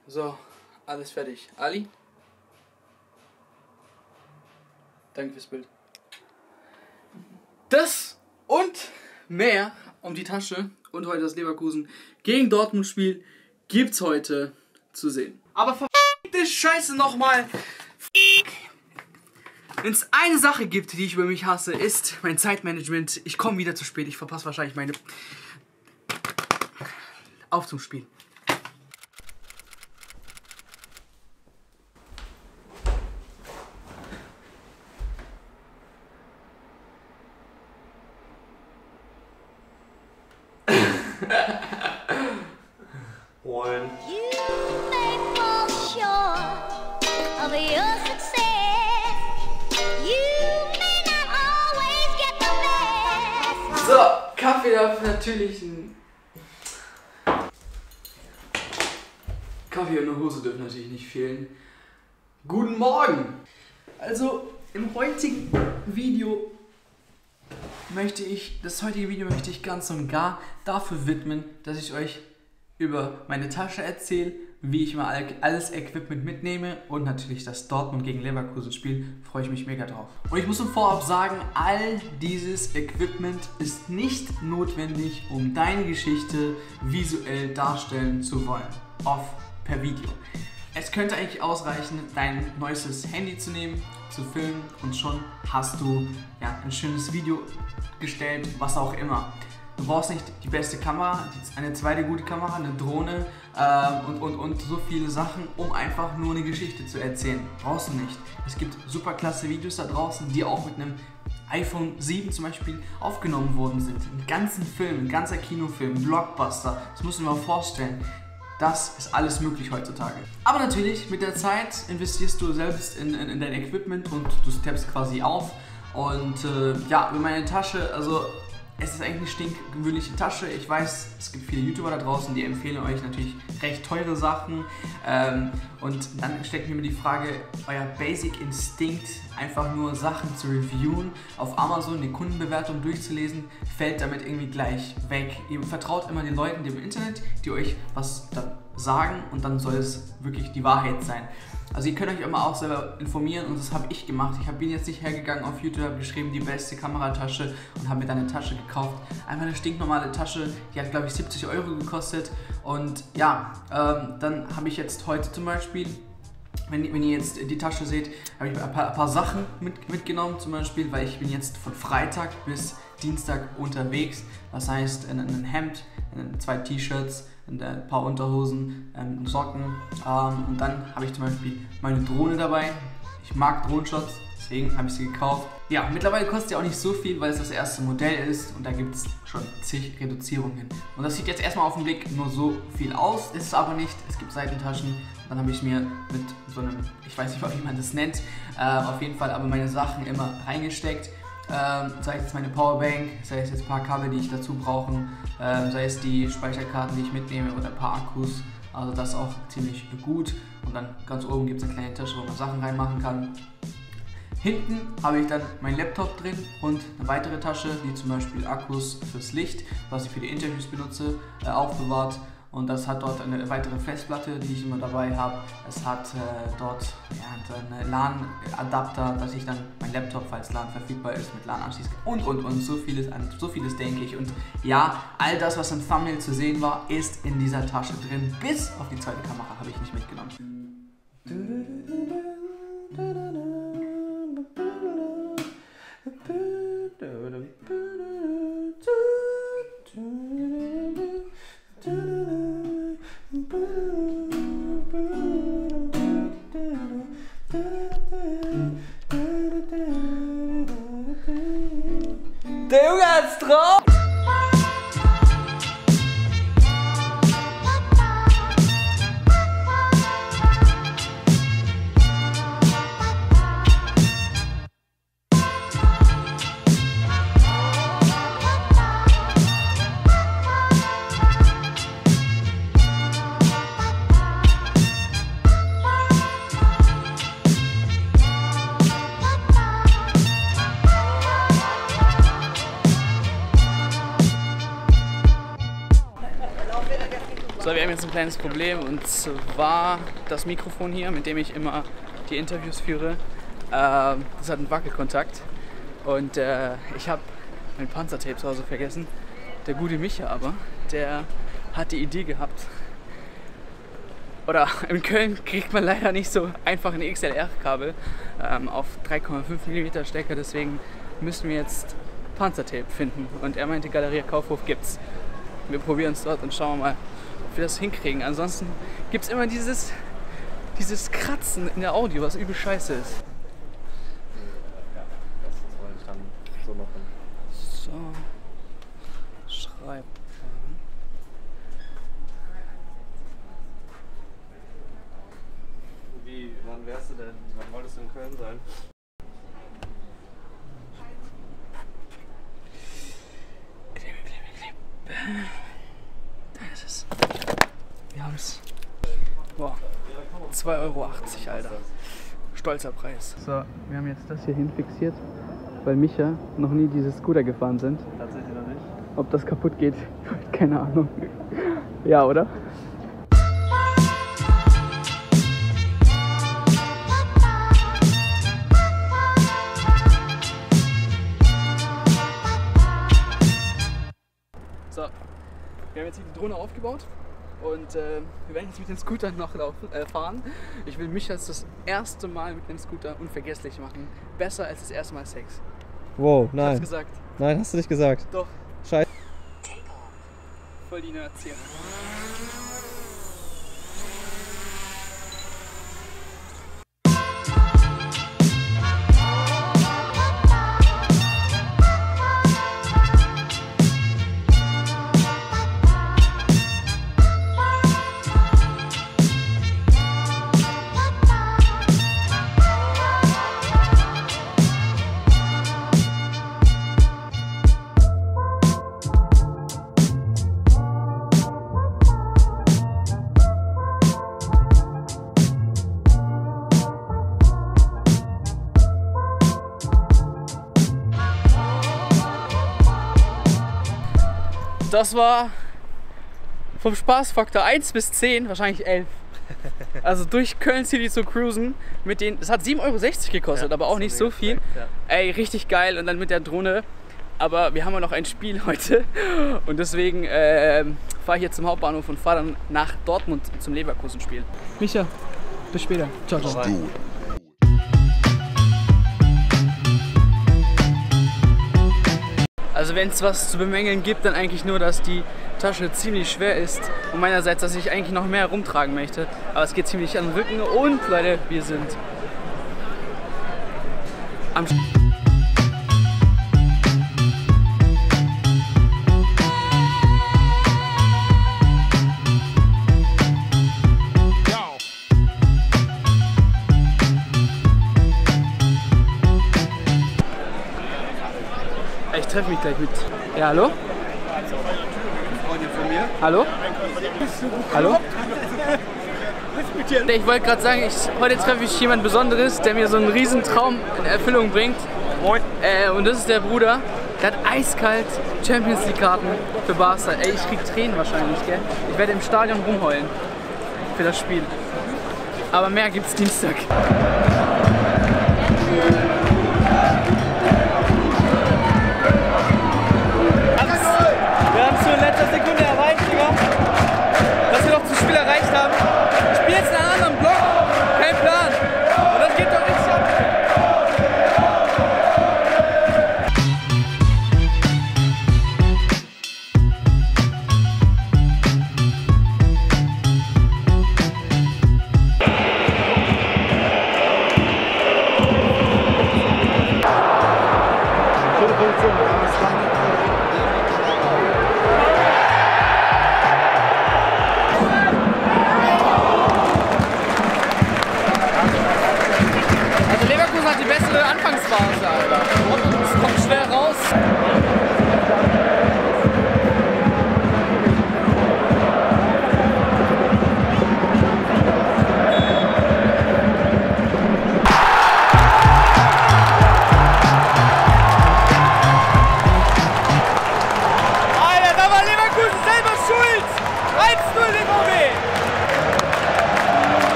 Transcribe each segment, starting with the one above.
So, alles fertig. Ali? Danke fürs Bild. Das und mehr um die Tasche und heute das Leverkusen gegen Dortmund Spiel gibt's heute zu sehen. Aber verfickte Scheiße nochmal. Wenn es eine Sache gibt, die ich über mich hasse, ist mein Zeitmanagement. Ich komme wieder zu spät. Ich verpasse wahrscheinlich meine... Auf zum Spiel. One. So, Kaffee darf natürlich ein... Kaffee und eine Hose dürfen natürlich nicht fehlen. Guten Morgen! Also, im heutigen Video möchte ich ganz und gar dafür widmen, dass ich euch über meine Tasche erzähle, wie ich mal alles Equipment mitnehme und natürlich das Dortmund gegen Leverkusen Spiel, freue ich mich mega drauf. Und ich muss im Vorab sagen, all dieses Equipment ist nicht notwendig, um deine Geschichte visuell darstellen zu wollen, per Video. Es könnte eigentlich ausreichen, dein neuestes Handy zu nehmen, zu filmen und schon hast du ein schönes Video gestellt, was auch immer. Du brauchst nicht die beste Kamera, eine zweite gute Kamera, eine Drohne und so viele Sachen, um einfach nur eine Geschichte zu erzählen. Brauchst du nicht. Es gibt super klasse Videos da draußen, die auch mit einem iPhone 7 zum Beispiel aufgenommen worden sind. Einen ganzen Film, ein ganzer Kinofilm, ein Blockbuster. Das musst du dir mal vorstellen. Das ist alles möglich heutzutage. Aber natürlich, mit der Zeit investierst du selbst in dein Equipment und du steppst quasi auf. Und über meine Tasche, also es ist eigentlich eine stinkgewöhnliche Tasche. Ich weiß, es gibt viele YouTuber da draußen, die empfehlen euch natürlich recht teure Sachen. Und dann steckt mir immer die Frage, euer Basic Instinct, einfach nur Sachen zu reviewen, auf Amazon eine Kundenbewertung durchzulesen, fällt damit irgendwie gleich weg. Ihr vertraut immer den Leuten im Internet, die euch was dann sagen und dann soll es wirklich die Wahrheit sein. Also ihr könnt euch immer auch selber informieren und das habe ich gemacht. Ich bin jetzt nicht hergegangen auf YouTube, habe geschrieben, die beste Kameratasche und habe mir dann eine Tasche gekauft. Einmal eine stinknormale Tasche, die hat glaube ich 70 € gekostet. Und dann habe ich jetzt heute zum Beispiel, wenn ihr jetzt die Tasche seht, habe ich ein paar Sachen mitgenommen zum Beispiel, weil ich bin jetzt von Freitag bis Dienstag unterwegs. Das heißt ein Hemd, 2 T-Shirts, ein paar Unterhosen, Socken und dann habe ich zum Beispiel meine Drohne dabei. Ich mag Drohnenshots, deswegen habe ich sie gekauft. Ja, mittlerweile kostet sie auch nicht so viel, weil es das erste Modell ist und da gibt es schon zig Reduzierungen. Und das sieht jetzt erstmal auf den Blick nur so viel aus, ist es aber nicht. Es gibt Seitentaschen und dann habe ich mir mit so einem, ich weiß nicht, wie man das nennt, auf jeden Fall aber meine Sachen immer reingesteckt. Sei es jetzt meine Powerbank, sei es jetzt ein paar Kabel, die ich dazu brauche, sei es die Speicherkarten, die ich mitnehme oder ein paar Akkus, also das ist auch ziemlich gut. Und dann ganz oben gibt es eine kleine Tasche, wo man Sachen reinmachen kann. Hinten habe ich dann meinen Laptop drin und eine weitere Tasche, die zum Beispiel Akkus fürs Licht, was ich für die Interviews benutze, aufbewahrt. Und das hat dort eine weitere Festplatte, die ich immer dabei habe. Es hat dort einen LAN-Adapter, dass ich dann mein Laptop, falls LAN verfügbar ist, mit LAN anschließen kann. Und so vieles denke ich. Und ja, all das, was im Thumbnail zu sehen war, ist in dieser Tasche drin. Bis auf die zweite Kamera habe ich nicht mitgenommen. Der Junge hat's drauf! kleines Problem, und zwar das Mikrofon hier, mit dem ich immer die Interviews führe. Das hat einen Wackelkontakt und ich habe mein Panzertape zu Hause vergessen. Der gute Micha aber, der hat die Idee gehabt. Oder in Köln kriegt man leider nicht so einfach ein XLR-Kabel auf 3,5 mm Stecker, deswegen müssen wir jetzt Panzertape finden. Und er meinte, Galeria Kaufhof gibt's. Wir probieren es dort und schauen mal, ob wir das hinkriegen. Ansonsten gibt es immer dieses Kratzen in der Audio, was übel scheiße ist. Ja, das wollte ich dann so machen. So, schreib. Wann wärst du denn? Wann wolltest du in Köln sein? Da ist es. Wir haben's. Boah. 2,80 €, Alter. Stolzer Preis. So, wir haben jetzt das hier hinfixiert, weil Micha noch nie diese Scooter gefahren sind. Tatsächlich noch nicht. Ob das kaputt geht, keine Ahnung. Ja, oder? So, wir haben jetzt hier die Drohne aufgebaut und wir werden jetzt mit dem Scooter noch fahren. Ich will mich jetzt das erste Mal mit dem Scooter unvergesslich machen. Besser als das erste Mal Sex. Wow, Ich nein. hab's gesagt. Nein, hast du nicht gesagt. Doch. Scheiße. Voll die Nerds hier. Das war vom Spaßfaktor 1 bis 10, wahrscheinlich 11. Also durch Köln City zu cruisen, mit den, das hat 7,60 € gekostet, Ja, aber auch nicht so viel. Ja. Ey, richtig geil, und dann mit der Drohne. Aber wir haben ja noch ein Spiel heute und deswegen fahre ich jetzt zum Hauptbahnhof und fahre dann nach Dortmund zum Leverkusen-Spiel. Micha, bis später. Ciao, ciao. Also wenn es was zu bemängeln gibt, dann eigentlich nur, dass die Tasche ziemlich schwer ist und meinerseits, dass ich eigentlich noch mehr rumtragen möchte. Aber es geht ziemlich an den Rücken und Leute, wir sind am Ich treffe mich gleich mit. Ja, hallo? Freundin von mir. Hallo? Hallo? Ich wollte gerade sagen, heute treffe ich jemand Besonderes, der mir so einen riesen Traum in Erfüllung bringt. Moin. Und das ist der Bruder. Der hat eiskalt Champions League Karten für Barca. Ey, ich krieg Tränen wahrscheinlich, gell? Ich werde im Stadion rumheulen für das Spiel. Aber mehr gibt's Dienstag. Wir haben es nur in letzter Sekunde erreicht, Digga. Dass wir noch zum Spiel erreicht haben. Ich spiele jetzt in einem anderen Block. Kein Plan. Und das geht doch richtig ab.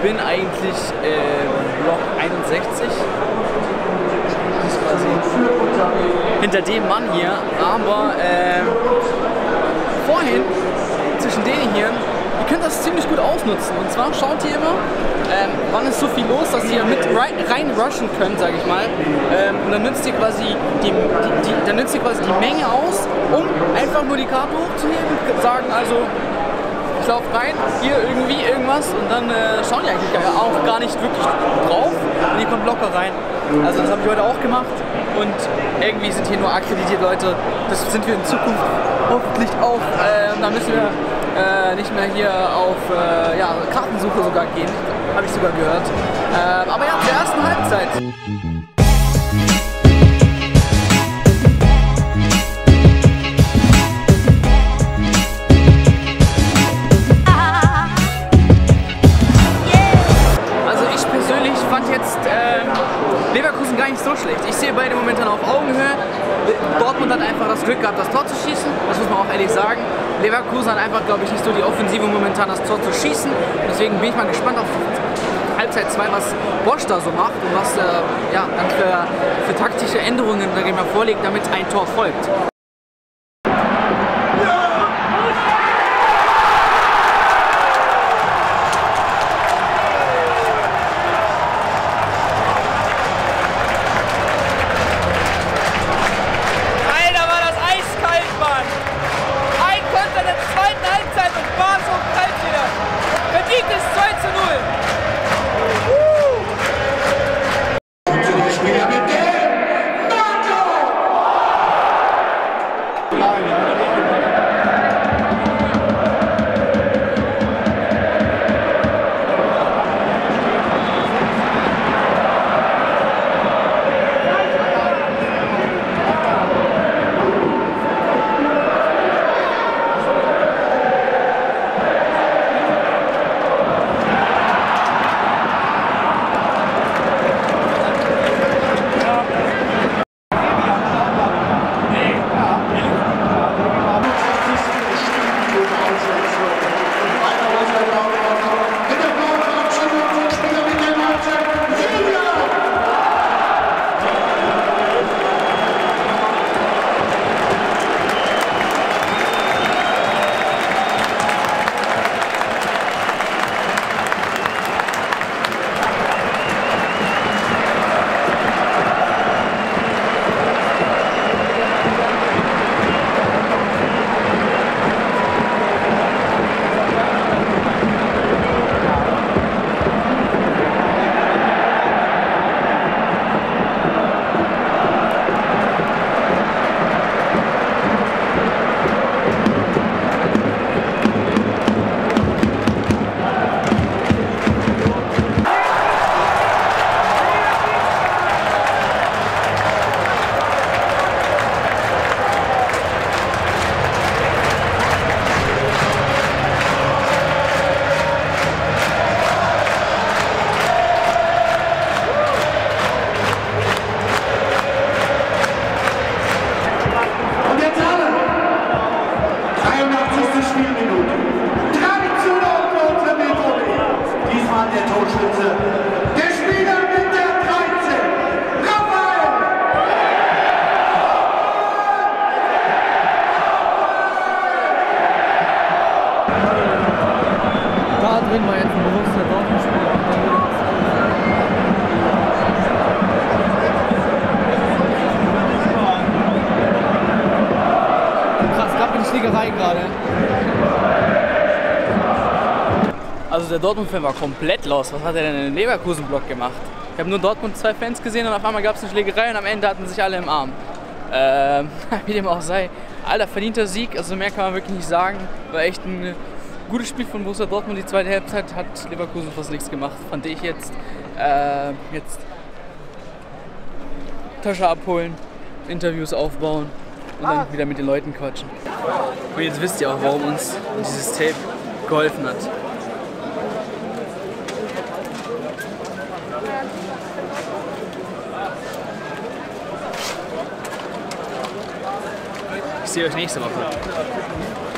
bin eigentlich Block 61. Das ist quasi hinter dem Mann hier, aber vorhin zwischen denen hier, ihr könnt das ziemlich gut ausnutzen. Und zwar schaut ihr immer, wann ist so viel los, dass ihr mit rein rushen könnt, sage ich mal. Und dann nützt ihr quasi die Menge aus, um einfach nur die Karte hochzuheben, sagen also, ich laufe rein, hier irgendwie irgendwas und dann schauen die eigentlich auch gar nicht wirklich drauf und ihr kommt locker rein. Also das habe ich heute auch gemacht und irgendwie sind hier nur akkreditierte Leute. Das sind wir in Zukunft hoffentlich auch. Da müssen wir nicht mehr hier auf Kartensuche sogar gehen, habe ich sogar gehört. Aber ja, zur ersten Halbzeit. Leverkusen gar nicht so schlecht. Ich sehe beide momentan auf Augenhöhe. Dortmund hat einfach das Glück gehabt, das Tor zu schießen. Das muss man auch ehrlich sagen. Leverkusen hat einfach, glaube ich, nicht so die Offensive momentan, das Tor zu schießen. Deswegen bin ich mal gespannt auf Halbzeit 2, was Bosch da so macht und was dann für taktische Änderungen da vorlegt, damit ein Tor folgt. drin war jetzt ein bewusster Dortmund-Spieler. Krass, gab eine Schlägerei gerade. Also der Dortmund-Fan war komplett los. Was hat er denn in den Leverkusen-Block gemacht? Ich habe nur Dortmund 2 Fans gesehen und auf einmal gab es eine Schlägerei und am Ende hatten sich alle im Arm. Wie dem auch sei. Alter, verdienter Sieg, also mehr kann man wirklich nicht sagen. War echt ein gutes Spiel von Borussia Dortmund. Die zweite Halbzeit hat Leverkusen fast nichts gemacht, fand ich jetzt. Jetzt Tasche abholen, Interviews aufbauen und dann wieder mit den Leuten quatschen. Und jetzt wisst ihr auch, warum uns dieses Tape geholfen hat. Ich sehe euch nächste Woche.